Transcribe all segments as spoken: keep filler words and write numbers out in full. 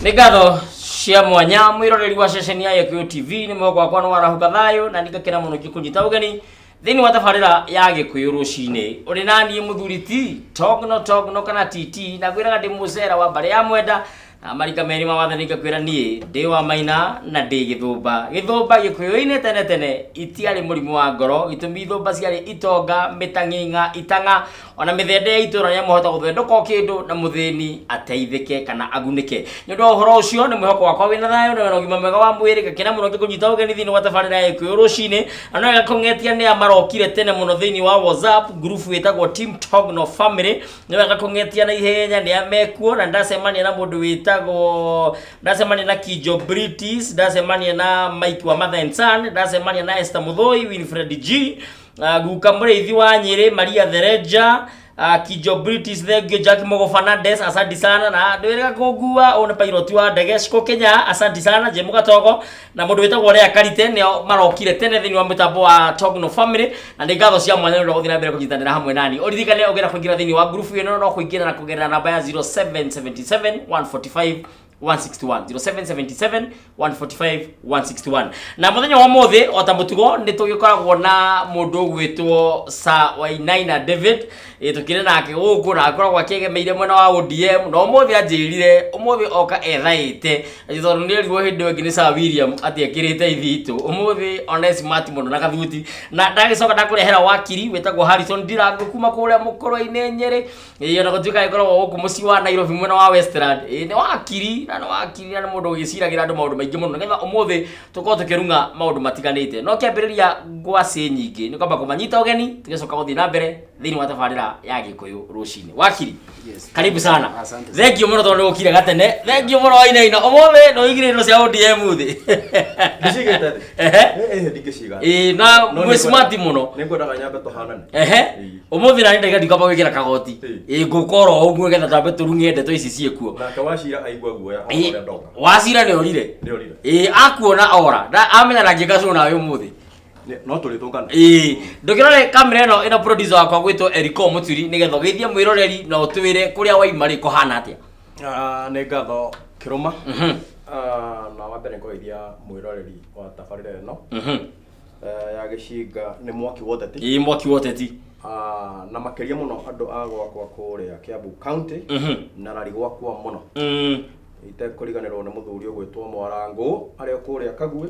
Nĩngatho cia mwanya mwiroreri wa ceceni ya Gikuyu T V ni mwako wakwa no warahuka thayo na nigakira muno gikunyita ugeni thini wa tabarira ya Gikuyu rucini uri nani muthuri ti Togno Togno kana T T na gwiraga ndi mucera wa bare ya mwenda na marika meri mawathani ngakwira nie ndi wa maina na ndi Githumba Githumba Gikuyu-ini tene tene itiari murimu wa ngoro gitumi Githumba ciari itonga mitang'ing'a itanga ona mithende ya itura ya muhota guthendoka kindu na muthini ateithike kana agunike nyondo horo ucio ni mwihoko wakwa wina thayo na ugima mwega wa mwiri gakena muno ngikunyita ugeni thini wa tabarira ya Gikuyu rucini ana gakongetia ni amarokire tene muno thini wa WhatsApp group witagwo Team Togno Family ni gakongetia na ihenya ni amekuo na ndacemania na mundu witagwo ndacemania na Kijo British ndacemania na Mike wa Mother and Son ndacemania na Esther Muthoi Winfred G Uh, guka murithi wa Nyeri Maria Thereja uh, Kijo British thengio Jack Mogo Fernandez asante sana na ndwirega kugua ona pilot wa ndege ciko Kenya asante sana je mugatogo na mundu witagwo ria Karite ni marokire tene thini wa mitambo wa Togno Family na ngatho cia mwanya ndo guthina mbere kunyitanira hamwe nani urithikane ogera kuingira thini wa group ino no kuingira na kugerera namba ya zero seven seven seven one four five one six one zero seven seven seven one four five one six one na muthenya wa mothe otamutugo ni tugikoragwo na mundu gwitwo Sir Wainaina David itukire nake guku na akoragwo akigemeire mwena wa O D M no mothe anjirire umothe oka ethaite ithoro ni riwo hindi wengi ni Sir William ati akirite ithitu umothe ona smart mundu na kathuti na ndagicoka ndakurehera wakiri witagwo Harrison Ndirangu kuma kuria mukoro-ini Nyeri iyo na gutuika ikoragwo guku muci wa Nairobi mwena wa Westland ni wakiri na wakiri na mundu giciragira andu maundu maingi muno ngetha umothe tuko tukirunga maundu matiganite no kiambiriria ngwasi nyingi ni kwamba kumanyita ugeni tugicoka guthii na mbere thini wa tabarira ya Gikuyu rucini wakiri yes karibu sana thank you muno tondu ukire gatene thank you muno Wainaina umothe no igire ndo cia O D M thi ndicigete ehe ehe ndingiciga eh na mwe smart muno ningwendaga nyambe tuhanane ehe umothe na ndega ndikamba gwikira kagoti eh ngukoro uguo getha tambe turungie ndeto ici ciekuo na kawashira aigua guoya oria ndoka wasira ni orire ni orire eh akuona ora na amenya na ngikacu nawe umothe no tulitungana eh ndukirore kamera ino ino producer wakwa gwitwo Eriko Muturi nigetha githie mwiroreri na utwire kuria waimari kuhana atia ah ne ngatho kiruma mhm ah na wambere ngoithia mwiroreri wa tabarira ino mhm eh ya gicinga ni mwaki woteti eh mwaki woteti ah na makeria muno andu agwa kwa kuria Kiambu County mhm na rari gwakwa muno mhm ite kuriganirwo ni muthuri ugwitwo Mwarangu ari kuria Kagwe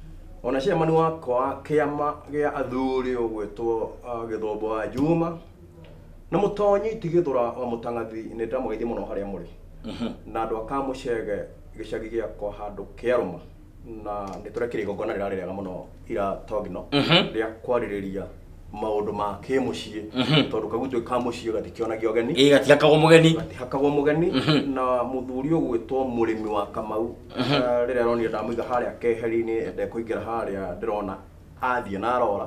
ona cemani wakwa kiama gia athuri ugwitwo Githombo wa Juma na mutonyi tigithura wa mutangathi ni ndamugeithia muno haria muri na andu akamucege gicagi giakwa handu Kiaruma na niturekire igongona rira rega muno ira Togno ria kwaririria maundu ma kimucie tondu kagutwe kamucie gatikionagio geni eh gatikagwo mugeni gatikagwo mugeni na muthuri ugwitwo murimi wa Kamau rira roni ndamuiga haria keheri-ini ende kuingira haria ndirona athie na arora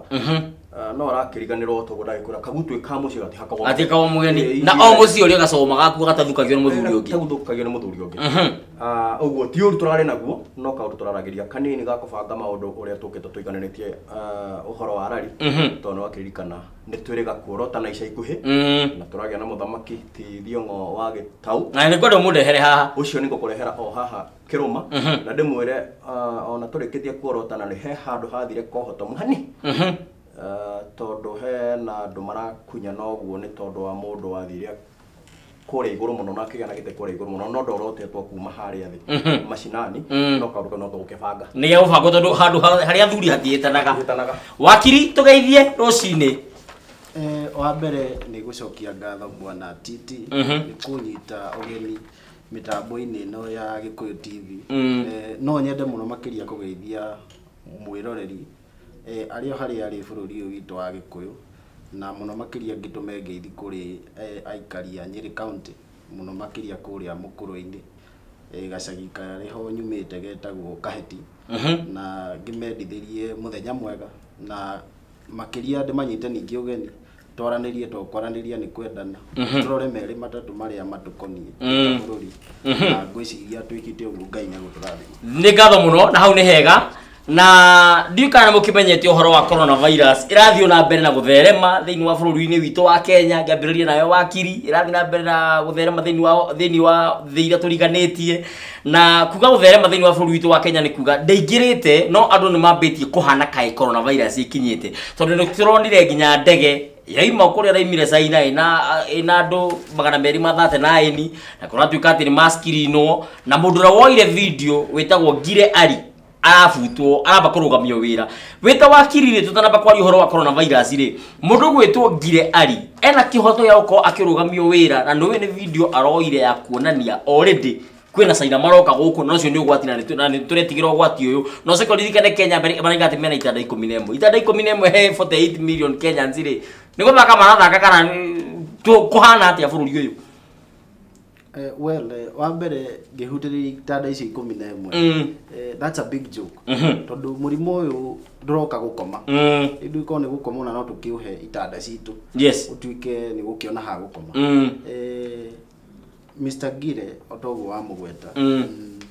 no arakiriganirwo togo ndagikura kagutwe kamucie gatikagwo gatikagwo mugeni na o mucio ri gacoma gaku gatathukagio ni muthuri ungi gatathukagio ni muthuri ungi ah uguo ti uru turari naguo no kaundu turaragiria kanini ga kubanga maundu uria tukite tuigananitie uhoro wa rari tondu akiririkana ni twiriga kuorota na ica ikuhi na turagia na muthamaki ti Thiong'o wa Gitau na ni kwenda mundehere haha ucio ni ngukurehera o haha Kiruma na ndimwire ona turikitie kuorota na ni he handu hathire kohoto muhani tondu he na andu marakunya no guo ni tondu wa mundu wathire kore iguru muno na kigana gite kore iguru muno no ndorotetwo kuma haria thi macinani no karuka no tukibanga ni ya ubango tondu handu haria athuri hatietanaga wakiri tugeithie rucini eh wa mbere ni gucokia ngatho bwana T T kunyita ugeni mitambo-ini no ya Gikuyu T V eh no nyende muno makiria kugeithia mwiroreri eh ario hari ari bururi witu wa Gikuyu na muno makiria ngitume ngeithi kuri aikari a Nyeri County muno makiria kuria mukuru-ini eh gacagi kariho nyumite getagwo Kaheti na ngimendithirie muthenya mwega na makiria ndimanyite ningi ugeni twaranirie to kwaraniria ni kwendana turore meri matatu maria matukonie bururi na ngwiciria twikite uguo Ngai nyaguturathi ni ngatho muno na hau ni hega na ndikana mukimenyete uhoro wa coronavirus irathio na mbere na gutherema thiini wa bururi-ini witu wa Kenya ngambiriria nayo wakiri irathio na mbere na gutherema thiini wa thiini wa thiira turiganitie na kuga gutherema thiini wa bururi witu wa Kenya ni kuga ndeingirite no andu ni mambitie kuhana kai coronavirus ikinyite tondu ni turonire nginya ndege yaima kuria raimire China ina ina andu magana meri mathate na ini na kuratuika ati ni maskirino na mundu rawoire video wetagwo Ngire Ali arafutwo araba kurugamio wira wita wakirire tutanaba kwari uhoro wa coronavirus ri mundu gwetwo Ngire Ali ena kihoto ya uko akirugamio wira na ndowe ni video aroire ya kuonania already kwina China maroka guku no cio ni ugwati na ni turetigira ugwati uyu no se koririkane Kenya maraiga ati mena itanda ikumi na ĩmwe itanda ikumi na ĩmwe he forty-eight million Kenyans ri ni guthaka marathaka kana kuhana atia bururi uyu. Uh, well, uh, wa mbere ngihutiri itanda ici ikumi na ĩmwe mm. uh, that's a big joke mm -hmm. tondu murimo uyu nduroka gukoma mm. indu iko ni gukoma na no tukiuhe itanda citu yes utuike ni gukiona ha gukoma mm. eh Mister Ngire otogo wa mugweta mm.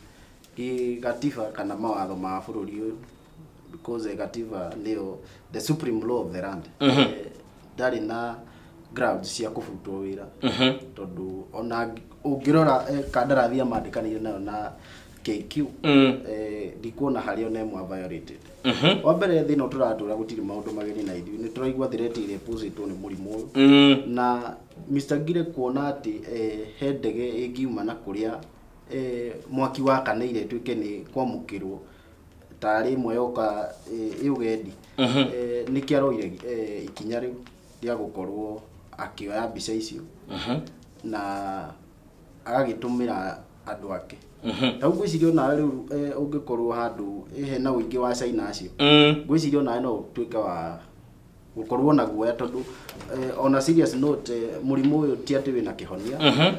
i gatiba kana mawatho ma bururi uyu because gatiba ndio the supreme law of the land mm -hmm. eh, dari na grounds cia kubutwo wira mm -hmm. tondu ona ungirora eh, kandarathi ya mandikanire nayo na K Q mm. eh ndikuona hari ona imwe violated mm -hmm. wa mbere thina turatura gutiri maundu mageni na ithu ni turaigwa threat ile positwo ni murimu uyu mm. na Mister Ngire kuona ati eh, he ndege ingiuma na kuria eh, mwaki wa kaneire twike ni kwamukirwo tari imwe yoka eh, iugendi mm -hmm. eh, ni kiaroire eh, ikinya riu dia gukorwo akioya mbica icio mm -hmm. na agagitumira andu ake mhm tau gwicirio na riu ungikorwo handu ehe na uingi wa China acio mm gwicirio na no twika wa gukorwo na guoya tondu on a serious note murimu uyu ti ati wina kihonia mhm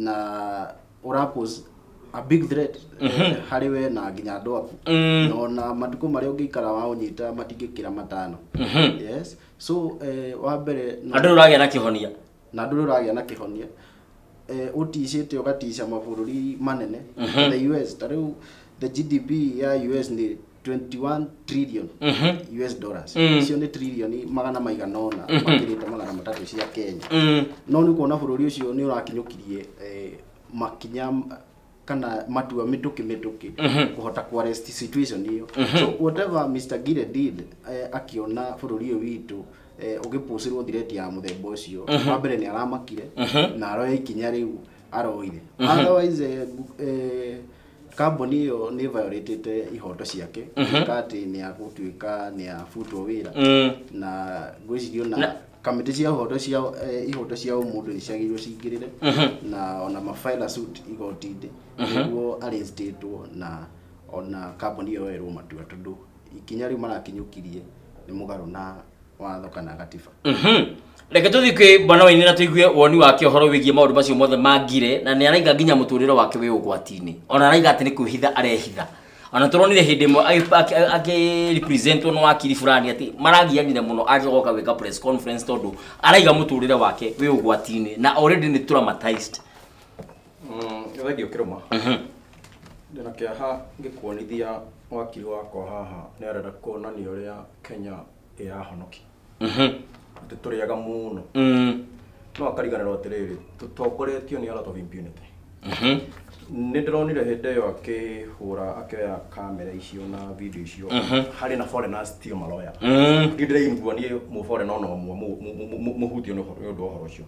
na urapose a big threat hari we na nginya andu aku no na matuko mari ungikara wa unyita matingikira matano yes so eh wa mbere andu uragia na kihonia na andu uragia na kihonia eh uticite ugatisha mabururi manene the U S tariu the G D P ya U S ni twenty-one trillion U S dollars cio ni trillion magana maigana ona makirite magana matatu cia Kenya no ni kuona bururi ucio ni urakinyukirie eh makinya kana matua mituki mituki kuhota ku arrest situation hiyo so whatever Mister Ngire did eh, akiona bururi witu eh ugipusirwo threat ya muthemba ucio wa mbere ni aramakire na aroya ikinya riu aroire otherwise eh, eh company yo ni violated ihoto ciake kati ni agutuika ni afutwo wira na gwicirio na kamiti cia ihoto cia ihoto cia umundu ni ciagirwo cingirire na ona mafaila suit igotinde niguo arrestetwo na ona company yo ero matua tondu ikinya riu marakinyukirie ni mugaru na watho kana gatiba mhm reke tuthike bwana waini na tuigue woni wake horo wigie maundu macio mothe mangire na ni araiga nginya muturire wake wi ugwati-ini ona araiga ati ni kuhitha arehitha ona turonire hindi mo ake represent no wakiri fulani ati maragianire muno agigoka weka press conference tondu araiga muturire wake wi ugwati-ini na already ni traumatized mm yothegi ukiruma mhm ndina kia ha ngikuonithia wakiri wako haha ni arenda kuonania uria Kenya irahonoki mhm ati turiaga muno mhm no akariganirwo atiriri tutongoretio ni a lot of impunity mhm ni ndironire hindi yo akihura akioya kamera icio na video icio hari na foreigners tio maloya mhm ndiraigua ni mu foreigner no muhutio no ndu horo ucio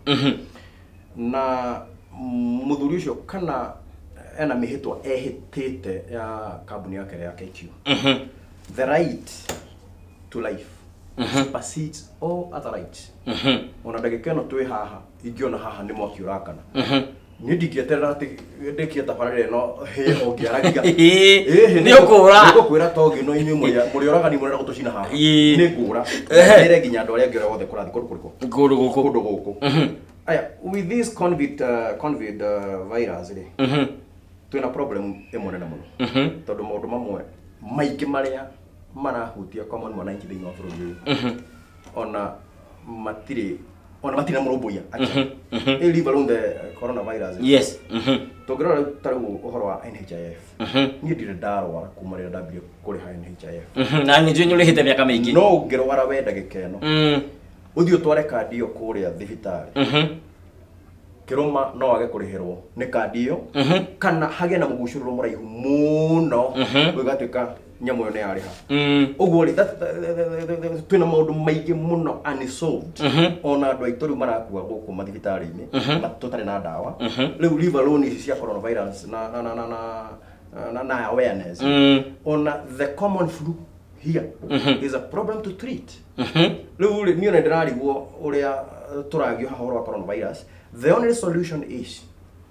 na muthuri ucio kana ena mihitwa ehitite ya kambuni yake ya K Q mhm the right to life supersedes all other rights mhm ona ndagika no twi haha ingiona haha ni mwaki urakana mhm ni ndingieterera ati ndikie tabarire no he ongiaragiga eh ni ukura ni kukwira togi no ini muri muri oragani muri gutucina haha ni ngura ere nginya andu aria ngira wothe kurathi kundu kuriku kundu guku kundu guku aya with this covid uh, covid uh, virus ri mhm twina problem imwe nene muno mhm tondu maundu mamwe maingi maria marahutia common mwananchi thiini wa bururi uyu ona matiri ona matina murumbuya acha e leave alone the coronavirus yes mhm to grora taru uhoro wa N H I F mhm ni ndire ndarwara kuma rira ndambire kuri ha N H I F mhm na ni njunyu lihite miaka mingi no ngirwara wenda gikeno mhm uthio tware kandi iyo kuria thibitari mhm kiroma no age kurihirwo ni kandi iyo mhm kana hage na mugucururo muraihu muno gugatuika nyamo yo ne ari ha mhm uguo ri twina maundu maingi muno unsolved ona andu aitori marakua guku mathibitari ini matutari na dawa riu live alone ici cia coronavirus na na na na na awareness ona the common flu here is a problem to treat riu ri ni ona ndirarigwo uria turagio hahoro wa coronavirus the only solution is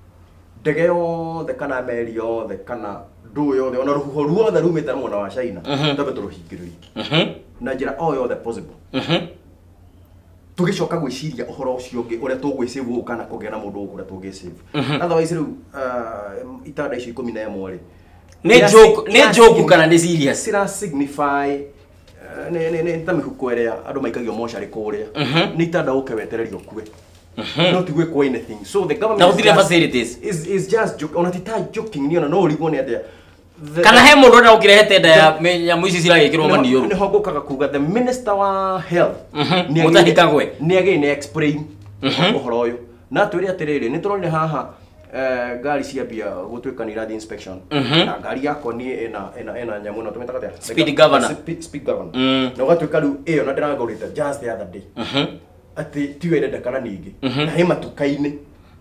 degeo the kana merio the kana do yo the ona ruho ruo the rumita mwana wa China tabe turuhingiriri na njira o yo the possible tugicoka gwiciria uhoro ucio ungi uria tugwicave kana kugera na mundu ukuria tugicave otherwise riu itanda icio ikumi na ĩmwe ri ni joke ni joke kana ni serious sira signify ne ne ne tamihuko eria andu maikagio moshari kuria ni itanda ukewetererio kue not work for anything. So the government now the facilities is is just joke. On atita joking ni ona no rigo ni atia. Kana he mundu na ukirehete nda ya ya muici cira gikirwo mani yo. Ni hogokaga kuga the minister wa health ni mutahikagwe. Ni age ni explain uhoro uyu. Na twiri atiriri ni turone haha eh gari cia bia gutwika ni radio inspection. Na gari yako ni ena ena ena nyamu na tumeta katia. Speed governor. Speed governor. Na gatwika riu iyo na ndiragurite just the other day. Ati tiwere ndakana ningi na he matukaini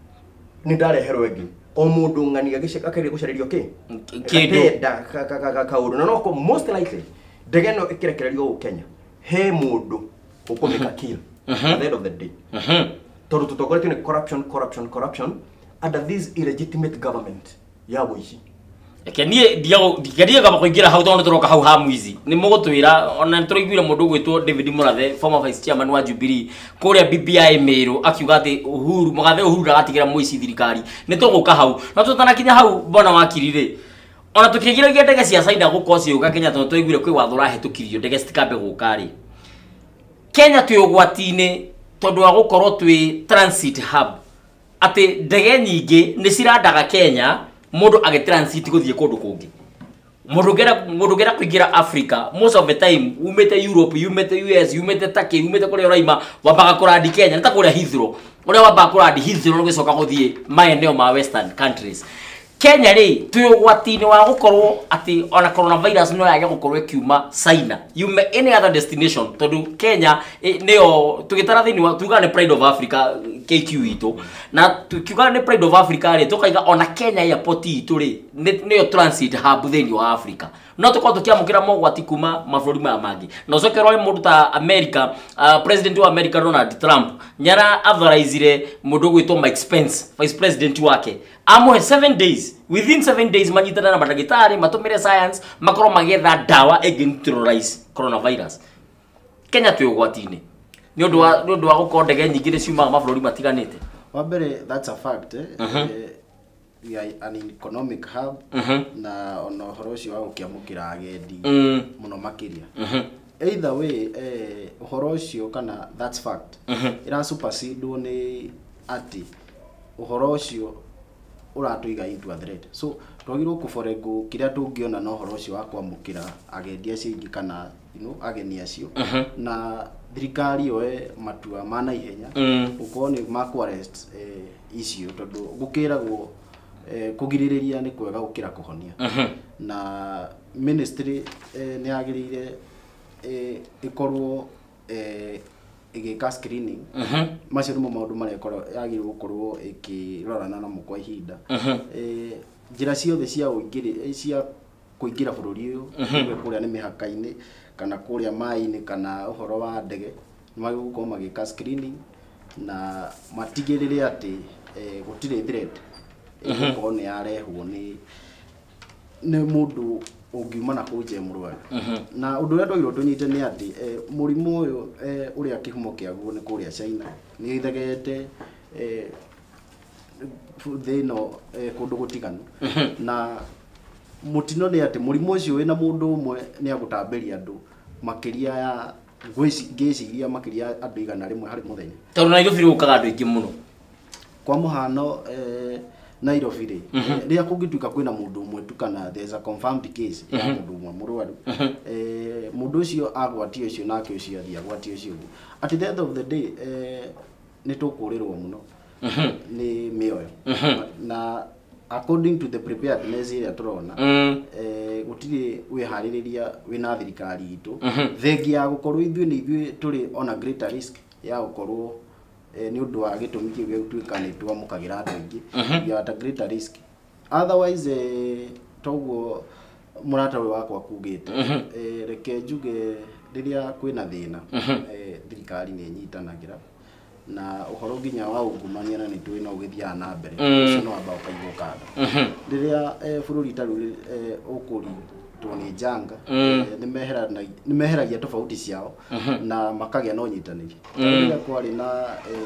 ni ndareherwo engi o mundu ngani agiceka akiri gucaririo ki kindu ka kauru na no most likely ndege no ikirekererio u Kenya he mundu ukumika kill at the end of the day toru tutokoretwe ni corruption corruption corruption under this illegitimate government ya wici kenie diago dikania gaba kuingira hau tono toroka hau ha mwizi ni mugutwira ona nturiguira mundu gwitwo David Murathe former vice chairman wa Jubilee kuria B B I Meru akiuga ati Uhuru Mugathe Uhuru agatigira mwici thirikari ni tuguka hau na tutana kinya hau bona wakirire ona tukigiragia ndege cia Saida gukosi uga Kenya tono tuiguire kwi watho rahitukirio ndege citikambe gukari Kenya twi ugwatine tondu wa gukorwo twi transit hub ati ndege nyingi ni cirandaga Kenya mundu age transit guthie kundu kungi mundu gera mundu gera kuingira Africa most of the time umete Europe umete U S umete Turkey umete kule Raima wabaga kuradi Kenya nta kule Heathrow ule wabaga kuradi Heathrow no gicoka guthie maeneo ma western countries Kenya ri tuyugwatini wa gukorwo ati ona coronavirus no yage gukorwo kiuma China yume any other destination tondu Kenya neo tugitara thini wa tuga ni pride of Africa K Q ito na tukiuga ni pride of Africa ri tukaiga ona Kenya airport itu ri neo transit hub thini wa Africa no tukwa tukiamukira mogwati kuma maburi ma mangi no cokerwo mundu ta America uh, president wa America Donald Trump nyara authorizire mundu gwitwo Mike Pence vice president wake amuhe seven days within seven days manyitana na madagitari matumire science makoro magetha dawa egentneutralize coronavirus Kenya tuyugwatine ni undu wa ni undu wa gukorwo ndege nyingi ni ciumaga maburi matiganite wa mbere that's a fact eh uh -huh. eh, we are an economic hub uh -huh. na ono horo ucio wa gukiamukira agendi mm. muno makiria uh -huh. either way eh horo ucio kana that's fact uh -huh. ira supersede ni ati horo ucio uratuiga into a threat so twagirwo kuforengo kiria tungiona no horo ucio wa kwamukira agendi acio ingi kana you know ageni acio uh -huh. na thirikari oe matua mana ihenya mm. uko ni maku arrest eh issue tondu gukiragwo eh kugiririria ni kwega gukira kuhonia uh -huh. na ministry eh ni agirire eh ikorwo eh igika screening uh -huh. macio ni maundu maria korwo yagirwo gukorwo ikirorana na mukwa ihinda uh -huh. eh njira ciothe cia uingiri cia kuingira bururi uyu uh -huh. kuria ni mihaka-ini kana kuria mai-ini kana uhoro wa ndege magigukorwo magika screening na matigirire ati eh gutire threat igukorwo ni yarehwo ni ni mundu ungiuma na kuje murwaru na undu uria ndogirwo tunyite ni ati eh murimu uyu eh uria kihumo kiaguo ni kuria China ni ithegete eh thino eh kundu gutiganu na mutino ni ati murimu ucio wina mundu umwe ni agutamberia andu makiria ya ngwiciria makiria andu igana rimwe hari muthenya tondu Nairobi gukaga andu aingi muno kwa muhano eh Nairobi ri ria kungituika kwina mundu umwe tu kana there is a confirmed case ya mundu umwe murwaru eh mundu ucio agwatio ucio nake ucio athia agwatio ucio at the end of the day eh ni tukurirwo muno ni mioyo na according to the preparedness area turona eh gutiri wihaririria wina thirikari itu thengi ya gukorwo ithuĩ ni ithuĩ turi on a greater risk ya gukorwo eh ni undu wa gitumi kiu gĩa gũtuĩka ni twamukagira andu aingi ya at a greater risk otherwise eh toguo murata we wakwa kugite eh reke njuge riria kwina thina eh thirikari ni nyitanagira na uhoro nginya wa ungumania na ni twina ugithia na mbere ucio no amba ukaigwo kando riria bururi taru ukuri toni janga ni mehera ni meheragia tofauti ciao na makagia no nyitaniri riria kwari na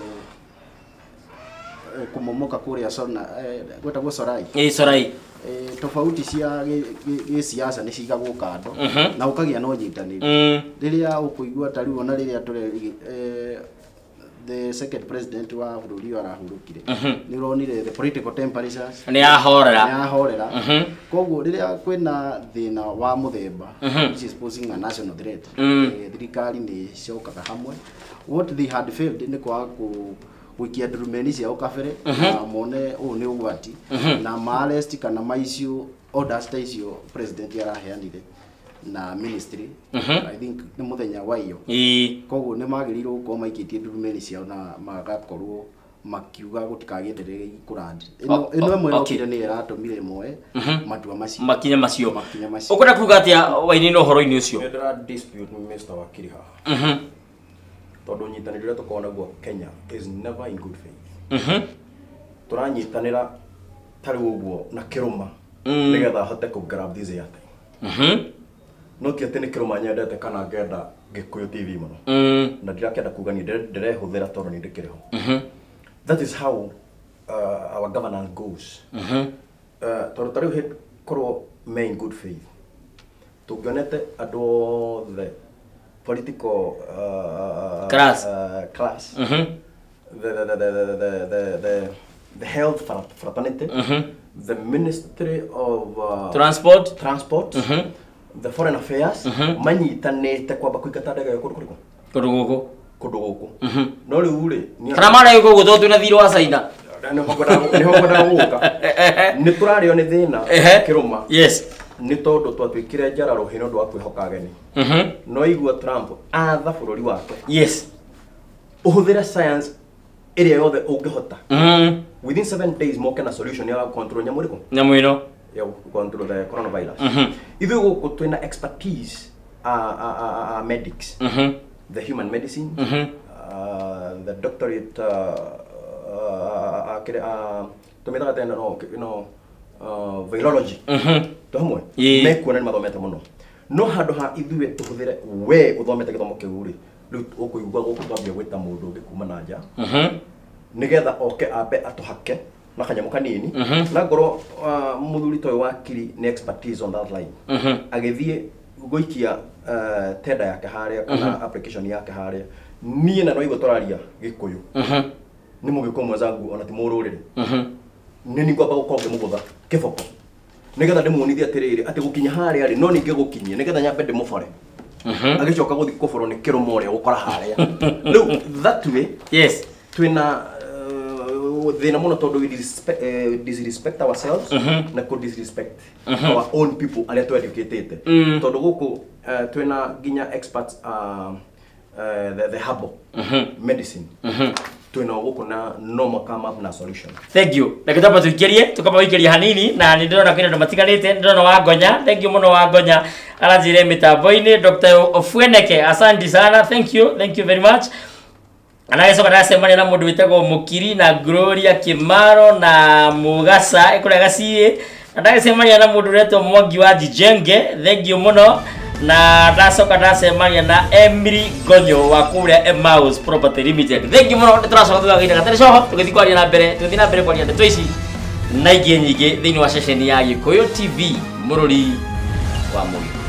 kumomoka kuria sona gwetagwo Sorai eh Sorai tofauti cia gi siasa ni cigagwo kando na ukagia no nyitaniri riria ukuigua tari ona riria tore the second president wa bururi arahurukire ni ronire the political temperatures ni ahorera ni ahorera koguo riria kwina thina wa muthemba which is posing a national threat thirikari ni cokaga hamwe what they had failed ni kwa ku wikia ndurumeni cia ukabere na mone u ni ugwati na marest kana maicio orders ta icio president araheanire na ministry I think ni muthenya wa iyo koguo ni magirirwo gukorwo maikitie ndurumeni ciao na magakorwo makiuga gutikagĩenderere kurandi ino ino mwe okire ni iratumire moe matua macio makinya macio ukunda kuga atia waini no horo-ini ucio ndira dispute Mister Wakiri haha tondu nyitanire tukona guo Kenya is never in good faith turanyitanira tari uguo na kiruma nigetha hote ku grab this airtime no kiate ni kiruma nyendete kana ngenda Gikuyu T V muno na ndirakenda kuga ni ndirehuthira tondu ni ndikiriho that is how uh, our governance goes uh tondu tari hit korwo main good faith tugionete ado the political uh, class uh, class mm -hmm. the, the, the, the, the, the, the, the health fraternity mm -hmm. the ministry of uh, transport transport mm -hmm. the foreign affairs mm -hmm. manyitanite kwamba kuikata ndege kundu kuriku kundu guku kundu guku no riu ri kana mara yuko gutho na thiro wa China ni hogoda ni hogoda guka ni turario ni thina kiruma yes ni tondu twatwikire njara ruhino ndwa kwihoka ageni mhm no igua Trump atha bururi wake yes uhuthira science area yothe ungihota mhm within seven days moke na solution ya control nyamuriko nyamwino ya control the coronavirus mhm ithu guku twina expertise uh, uh, uh, uh, medics mhm the human medicine mhm uh, the doctorate uh, uh, uh, uh, tumira tena no you know uh, virology mhm tomwe me kuona ni mathomete muno no handu ha ithuwe tuhuthire we uthomete githomo kiu ri riu ukuigua guku twambia gwita mundu ungi kuma na nja mhm nigetha oke abe atuhake na kanyamu kanini na ngoro muthuri toy Wakiri ni expertise on that line agithie goikia tenda yake haria kana application yake haria nie na no igo toraria Gikuyu ni mugiko mwenzangu ona ti mururire ni ni kwamba gukorwo ngimugutha kiboko nigetha ndimunithia atiriri ati gukinya haria ri no ninge gukinyia nigetha nyambe ndimufore agicoka guthi kuforo ni kiruma uria gukora haria riu that way yes twina thina muno tondu we disrespect, uh, disrespect ourselves na ku disrespect our own people aria tu educated tondu guku uh, twina ginya experts uh, uh, the, the herbal medicine twina guku na no come up na solution. Thank you. Ndakitaba tukirie tukaba wikiria hanini na ni ndona kwina ndo matiganite ndona wa Ngonya. Thank you muno wa Ngonya arajire mitambo-ini Doctor Ofweneke. Asante sana. Thank you. Thank you very much. Anayesoka nasemania na mundu witagwo Mukiri na Gloria Kimaro na Mugasa ikuria gacie. Ndagesemania na mundu retwo Mwangi wa Jijenge. Thank you muno. Na ndacoka ndasemania na Emily Gonyo wa kuria Emmaus Property Limited. Thank you muno. Turacoka tugagira gatari coho tugithi kwaria na mbere tugithi na mbere kwaria ndeto ici na ingi nyingi thiini wa session ya Gikuyu T V mururi wa Mugi.